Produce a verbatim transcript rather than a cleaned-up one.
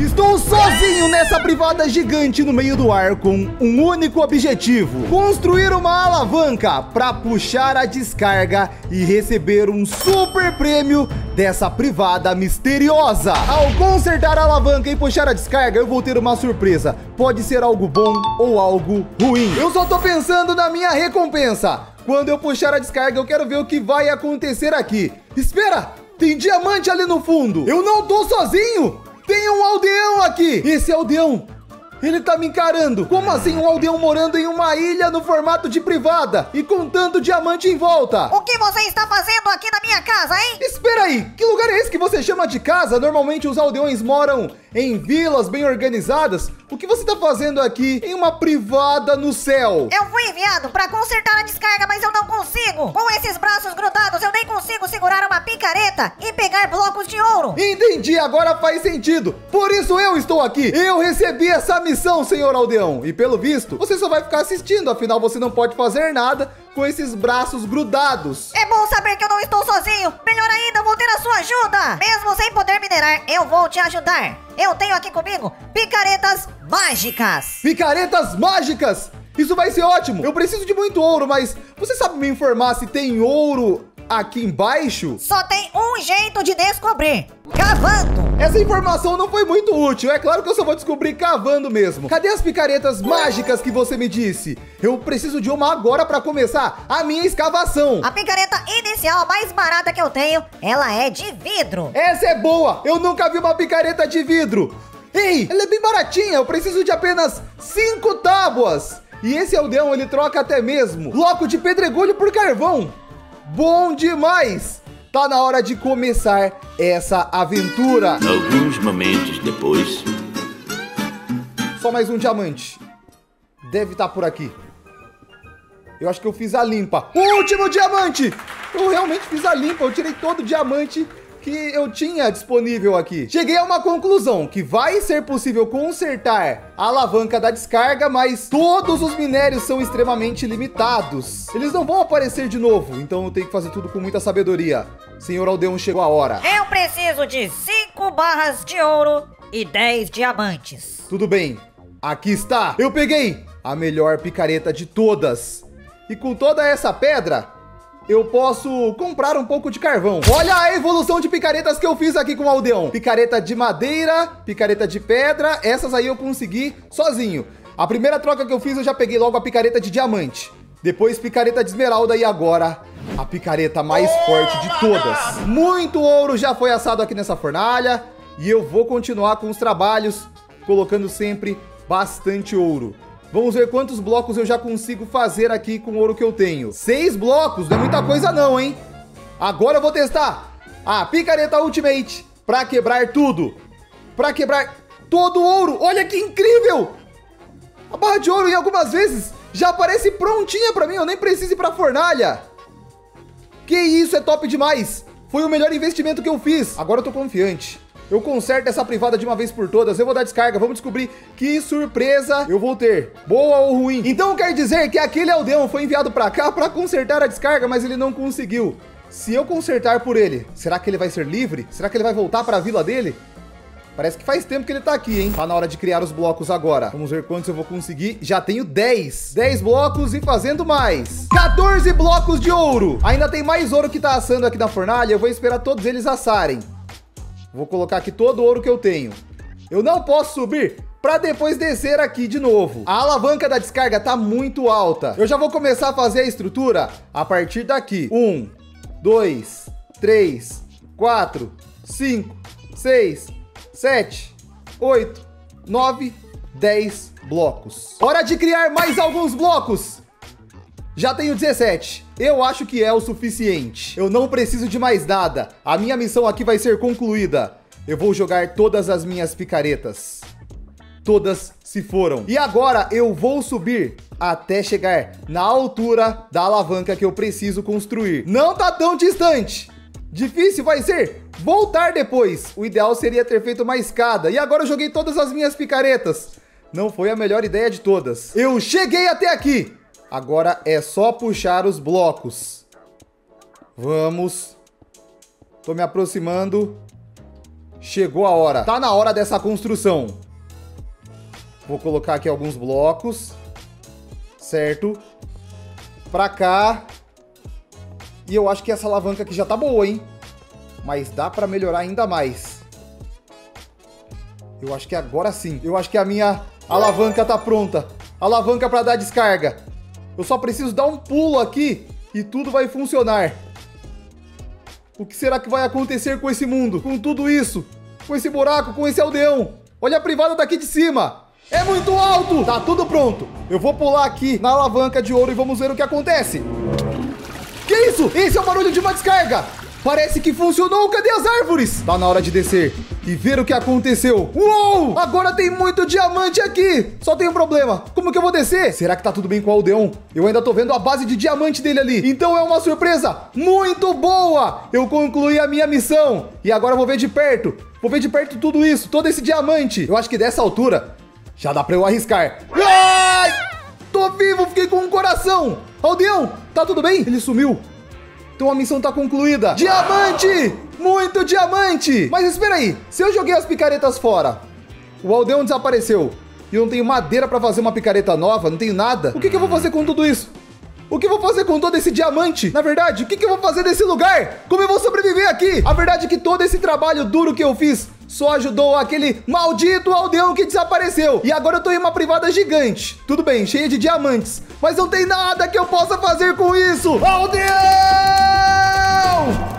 Estou sozinho nessa privada gigante no meio do ar com um único objetivo: construir uma alavanca para puxar a descarga e receber um super prêmio dessa privada misteriosa. Ao consertar a alavanca e puxar a descarga, eu vou ter uma surpresa. Pode ser algo bom ou algo ruim. Eu só tô pensando na minha recompensa. Quando eu puxar a descarga, eu quero ver o que vai acontecer aqui. Espera! Tem diamante ali no fundo. Eu não tô sozinho. Tem um aldeão aqui. Esse aldeão, ele tá me encarando. Como assim um aldeão morando em uma ilha no formato de privada e com tanto diamante em volta? O que você está fazendo aqui na minha casa, hein? Espera aí, que lugar é esse que você chama de casa? Normalmente os aldeões moram em vilas bem organizadas. O que você tá fazendo aqui em uma privada no céu? Eu fui enviado para consertar a descarga, mas eu não consigo. Com esses braços grudados, eu nem consigo segurar uma picareta e pegar blocos de ouro. Entendi, agora faz sentido. Por isso eu estou aqui. Eu recebi essa missão, senhor aldeão. E pelo visto, você só vai ficar assistindo. Afinal, você não pode fazer nada com esses braços grudados. É bom saber que eu não estou sozinho. Melhor ainda, vou ter a sua ajuda. Mesmo sem poder minerar, eu vou te ajudar. Eu tenho aqui comigo picaretas mágicas. Picaretas mágicas? Isso vai ser ótimo. Eu preciso de muito ouro, mas você sabe me informar se tem ouro aqui embaixo? Só tem um jeito de descobrir: cavando. Essa informação não foi muito útil. É claro que eu só vou descobrir cavando mesmo. Cadê as picaretas mágicas que você me disse? Eu preciso de uma agora para começar a minha escavação. A picareta inicial, a mais barata que eu tenho, ela é de vidro. Essa é boa. Eu nunca vi uma picareta de vidro. Ei, ela é bem baratinha. Eu preciso de apenas cinco tábuas. E esse aldeão, ele troca até mesmo bloco de pedregulho por carvão. Bom demais! Tá na hora de começar essa aventura. Alguns momentos depois. Só mais um diamante. Deve estar por aqui. Eu acho que eu fiz a limpa. O último diamante! Eu realmente fiz a limpa. Eu tirei todo o diamante que eu tinha disponível aqui. Cheguei a uma conclusão, que vai ser possível consertar a alavanca da descarga, mas todos os minérios são extremamente limitados. Eles não vão aparecer de novo, então eu tenho que fazer tudo com muita sabedoria. Senhor aldeão, chegou a hora. Eu preciso de cinco barras de ouro e dez diamantes. Tudo bem, aqui está. Eu peguei a melhor picareta de todas. E com toda essa pedra, eu posso comprar um pouco de carvão. Olha a evolução de picaretas que eu fiz aqui com o aldeão. Picareta de madeira, picareta de pedra. Essas aí eu consegui sozinho. A primeira troca que eu fiz, eu já peguei logo a picareta de diamante. Depois picareta de esmeralda e agora a picareta mais forte de todas. Muito ouro já foi assado aqui nessa fornalha. E eu vou continuar com os trabalhos, colocando sempre bastante ouro. Vamos ver quantos blocos eu já consigo fazer aqui com o ouro que eu tenho. Seis blocos, não é muita coisa não, hein? Agora eu vou testar a picareta Ultimate para quebrar tudo. Para quebrar todo o ouro. Olha que incrível! A barra de ouro em algumas vezes já aparece prontinha para mim. Eu nem preciso ir para a fornalha. Que isso, é top demais. Foi o melhor investimento que eu fiz. Agora eu tô confiante. Eu conserto essa privada de uma vez por todas. Eu vou dar descarga. Vamos descobrir que surpresa eu vou ter. Boa ou ruim? Então quer dizer que aquele aldeão foi enviado pra cá pra consertar a descarga, mas ele não conseguiu. Se eu consertar por ele, será que ele vai ser livre? Será que ele vai voltar pra vila dele? Parece que faz tempo que ele tá aqui, hein? Tá na hora de criar os blocos agora. Vamos ver quantos eu vou conseguir. Já tenho dez. dez blocos e fazendo mais. quatorze blocos de ouro. Ainda tem mais ouro que tá assando aqui na fornalha. Eu vou esperar todos eles assarem. Vou colocar aqui todo o ouro que eu tenho. Eu não posso subir para depois descer aqui de novo. A alavanca da descarga tá muito alta. Eu já vou começar a fazer a estrutura a partir daqui. Um, dois, três, quatro, cinco, seis, sete, oito, nove, dez blocos. Hora de criar mais alguns blocos. Já tenho dezessete. Eu acho que é o suficiente. Eu não preciso de mais nada. A minha missão aqui vai ser concluída. Eu vou jogar todas as minhas picaretas. Todas se foram. E agora eu vou subir até chegar na altura da alavanca que eu preciso construir. Não tá tão distante. Difícil vai ser voltar depois. O ideal seria ter feito uma escada. E agora eu joguei todas as minhas picaretas. Não foi a melhor ideia de todas. Eu cheguei até aqui. Agora é só puxar os blocos. Vamos. Tô me aproximando. Chegou a hora. Tá na hora dessa construção. Vou colocar aqui alguns blocos. Certo. Pra cá. E eu acho que essa alavanca aqui já tá boa, hein? Mas dá pra melhorar ainda mais. Eu acho que agora sim. Eu acho que a minha alavanca tá pronta. Alavanca pra dar descarga. Eu só preciso dar um pulo aqui e tudo vai funcionar. O que será que vai acontecer com esse mundo? Com tudo isso? Com esse buraco, com esse aldeão? Olha a privada daqui de cima. É muito alto. Tá tudo pronto. Eu vou pular aqui na alavanca de ouro e vamos ver o que acontece. Que isso? Esse é o barulho de uma descarga. Parece que funcionou. Cadê as árvores? Tá na hora de descer e ver o que aconteceu. Uou! Agora tem muito diamante aqui. Só tem um problema. Como que eu vou descer? Será que tá tudo bem com o aldeão? Eu ainda tô vendo a base de diamante dele ali. Então é uma surpresa muito boa. Eu concluí a minha missão. E agora eu vou ver de perto. Vou ver de perto tudo isso. Todo esse diamante. Eu acho que dessa altura já dá pra eu arriscar. Ai! Tô vivo. Fiquei com um coração. Aldeão, tá tudo bem? Ele sumiu. Então a missão tá concluída. Diamante! Muito diamante! Mas espera aí, se eu joguei as picaretas fora, o aldeão desapareceu e eu não tenho madeira pra fazer uma picareta nova, não tenho nada, o que que eu vou fazer com tudo isso? O que eu vou fazer com todo esse diamante? Na verdade, o que que eu vou fazer desse lugar? Como eu vou sobreviver aqui? A verdade é que todo esse trabalho duro que eu fiz só ajudou aquele maldito aldeão que desapareceu. E agora eu tô em uma privada gigante. Tudo bem, cheia de diamantes. Mas não tem nada que eu possa fazer com isso. Aldeão!